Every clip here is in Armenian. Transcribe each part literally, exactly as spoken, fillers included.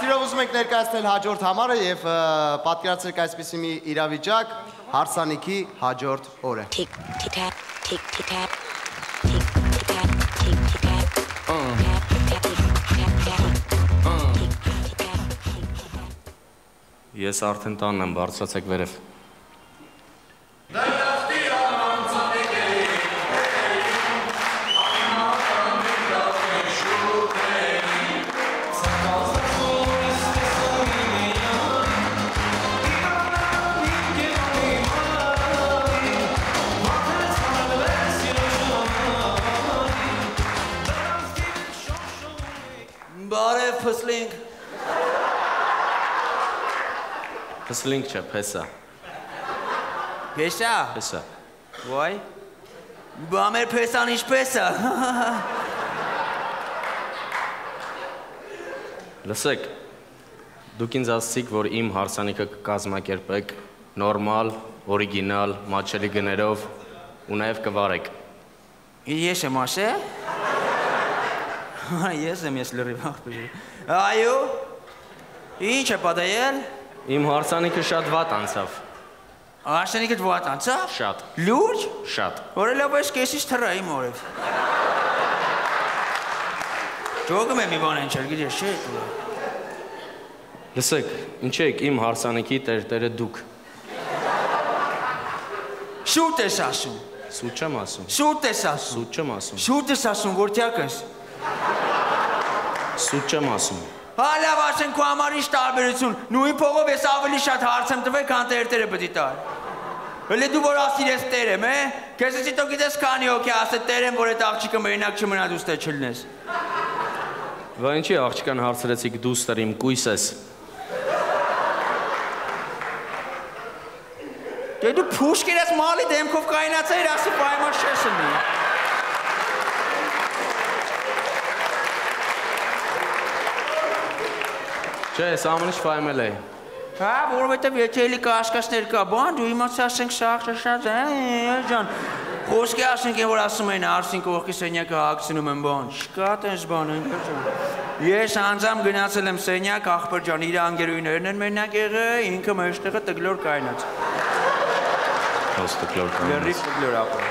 Սիրով ուզում ենք ներկայացնել հաջորդ համարը և պատկերացրեք այսպիսի մի իրավիճակ հարսանիքի հաջորդ օրը։ Ես արդեն տանն եմ, բարձրացեք վերև։ Բարև փսլինք։ Փսլինք չէ, փեսա։ Փեսա։ Փեսա։ Ոայ։ Բա մեր փեսան ինչպես է։ Լսեք, դուք ինձ ասացիք, որ իմ հարսանիքը կկազմակերպեք նորմալ, օրիգինալ, մատչելի գներով ու նաև կվարեք։ Ես եմ ասե։ Ես եմ ես լրիվ աղբեր։ Այո։ Ինչ է պատահել։ Իմ հարսանիքը շատ վատ անցավ։ Հարսանիքդ վատ անցավ։ Շատ։ Լուրջ։ Շատ։ Որելով ես կեսից թռա իմ օրև։ Ճոգում եմ մի բան են չել գիտես չէ։ Լսեք, ինչ եք իմ հարսանիքի տերտերը դուք։ Շուտ ես ասում։ Սուտ չեմ ասում։ Շուտ ես ասում։ Սուտ չեմ ասում։ Շուտ ես ասում, որտյակ ես։ Սուտ չեմ ասում։ Հա լավ ասեն քո համար ինչ տարբերություն։ Նույն փողով ես ավելի շատ հարց եմ տվել, քան տերտերը պետք է տար։ Հələ դու որ ասիր ես տեր եմ, է։ Քեզ էսի դու գիտես քանի հոգի ասե տեր եմ, որ այդ աղջիկը մենակ չմնա դու ստե չլնես։ Բա ինչի աղջկան հարցրեցիք դուստր իմ կույս ես։ Դե դու փուշկեր ես մալի դեմքով կայնացել ասի պայման շես ունի։ Չէ, ես ամեն ինչ ֆայմել էի։ Հա, որովհետև եթե էլի կաշկաշներ կա, բան դու իմացի ասենք շաղ շաշած է, ջան։ Խոսքի ասենք են որ ասում են արսին կողքի սենյակը հագցնում են բան։ Չկա տես բան ընկեր ջան։ Ես անձամ գնացել եմ սենյակ, աղբեր ջան, իր անգերուհիներն են մենակ եղել, ինքը մեջտեղը տգլոր կայնած։ Ոնց տգլոր կայնած։ Լրիվ տգլոր ապա։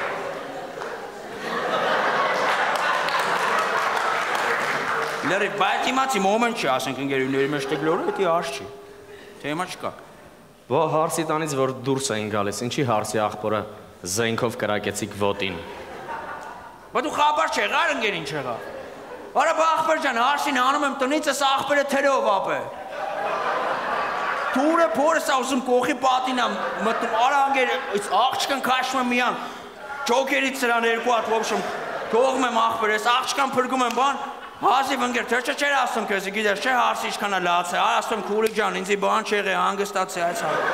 Լրիվ, բայց իմացի մոմենտ չի, ասենք ընկերուհիների մեջ տգլորը, դա արժ չի։ Թեմա չկա։ Բա հարսի տանից որ դուրս էին գալիս, ինչի հարսի աղբորը զենքով կրակեցիք ոտին։ Բա դու խաբար չեղար ընկեր ինչ եղավ։ Արա բա աղբեր ջան, հարսին անում եմ տնից, ես աղբերը թերով ապե։ Թուրը փորս ասում կողի պատին եմ մտնում, արա ընկեր, այս աղջկան քաշում եմ միան։ Ջոկերից սրան երկու հատ ոբշում, թողում եմ աղբեր, ես աղջկան փրկում եմ բան։ Հազիվ ընկեր, թե չէ չէր ասում քեզ, գիտես, չէ հարսի ինչքան է լաց է, ասում քուրիկ ջան, ինձի բան չեղե, հանգստացի այս հարցը։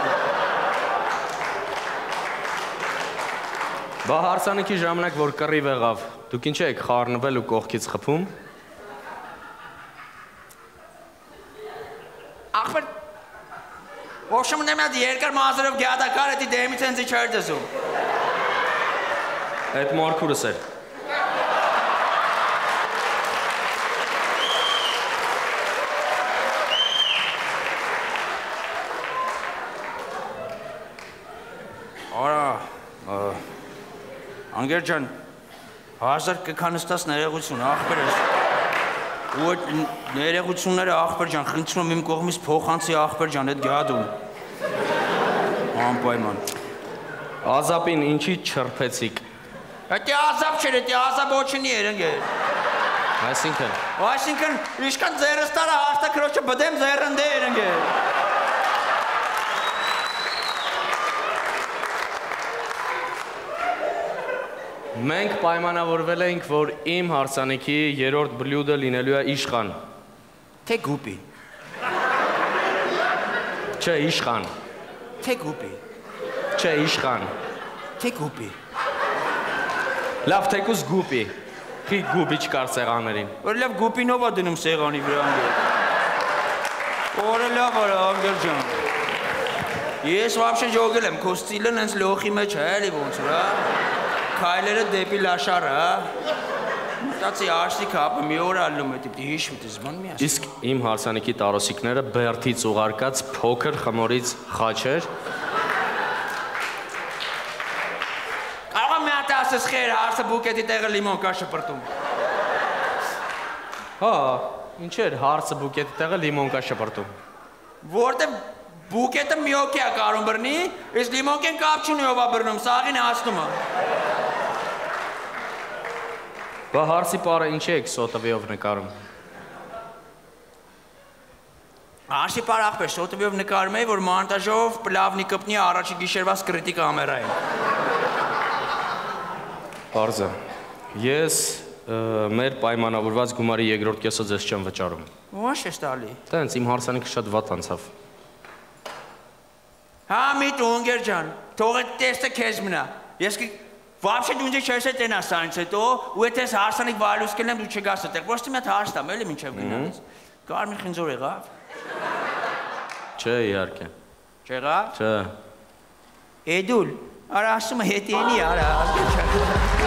Բա հարսանիքի ժամանակ որ կռիվ եղավ, դուք ինչ եք խառնվել ու կողքից խփում։ Ախպեր, ոչմ ունեմ այդ երկար մազերով գյադակար էդի դեմից ենձի չեր դզում։ Այդ մորքուրս էր։ Անգեր ջան, հազար կքանստաս ներեղություն, աղբեր ես։ Ու այդ ներեղությունները աղբեր ջան, խնդրում եմ իմ կողմից փոխանցի աղբեր ջան, այդ գյադում։ Անպայման։ Ազապին ինչի չրփեցիք։ Դա ազապ չէր, դա ազապ ոչինի էր ընկեր։ Այսինքն։ Այսինքն, ինչքան ձեռս տարա հարտակրոջը բդեմ ձեռնդե էր ընկեր։ Մենք պայմանավորվել էինք, որ իմ հարսանիքի երրորդ բլյուդը լինելու է իշխան։ Թե գուպի։ Չէ, իշխան։ Թե գուպի։ Չէ, իշխան։ Թե գուպի։ Լավ, թեկուզ գուպի։ Խի գուպի չկար սեղաններին։ Որ լավ գուպինով է դնում սեղանի վրա անգեր։ Որը լավ արա անգեր ջան։ Ես վաբշե ջոգել եմ, քո ստիլը նենց լոխի մեջ է, էլի ոնց որ, հա։ Քայլերը դեպի լաշարը, հա։ Մտածի Արսիկ հապը մի օր ալում է, դեպի հիշում դες բան մի ասի։ Իսկ իմ հարսանիքի տարոսիկները բերթից ուղարկած փոքր խմորից խաչեր։ Կարող եմ մի հատ ասես խեր, հարսը բուկետի տեղը լիմոն կա շպրտում։ Հա, ինչ էր հարսը բուկետի տեղը լիմոն կա շպրտում։ Որտեւ բուկետը մի օքի է կարում բռնի, իսկ լիմոնքեն կապ չունի ով է բռնում, սաղին հասնում է։ Բա հարսի պարը ինչ եք սոտովիով նկարում։ Արսի պար աղբեր, սոտովիով նկարում էի, որ մանտաժով պլավնի կպնի առաջի գիշերվա սկրիտի կամերային։ Պարզը, ես մեր պայմանավորված գումարի երկրորդ կեսը ձեզ չեմ վճարում։ Ոչ ես տալի։ Տենց իմ հարսանիքը շատ վատ անցավ։ Հա մի տունգեր ջան, թող այդ տեստը քեզ մնա։ Ես вообще դու չես տենա սանց հետո, ու եթե հարսանիք վայելուս կելեմ դու չգաս այդտեղ։ Ոչ թե մի հատ հարս տամ, էլի մինչև գնալիս։ Կարմիր խնձոր եղավ։ Չէ, իհարկե։ Չեղավ։ Չէ։ Էդուլ, արա ասում է հետիենի, արա։